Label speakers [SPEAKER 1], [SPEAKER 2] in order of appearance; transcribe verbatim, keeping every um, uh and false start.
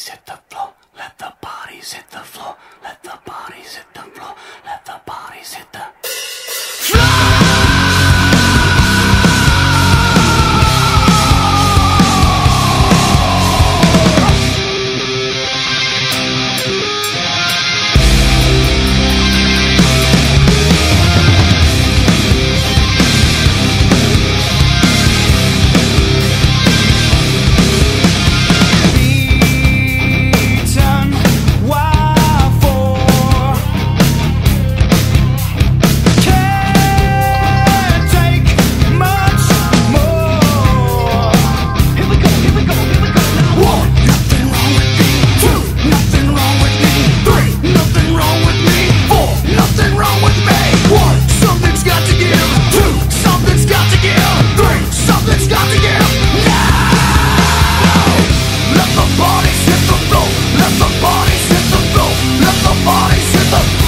[SPEAKER 1] bodies hit the floor. Let the bodies hit the floor. Let the bodies hit the floor. Let the bodies hit the floor. Let the bodies hit the floor. Let the bodies hit the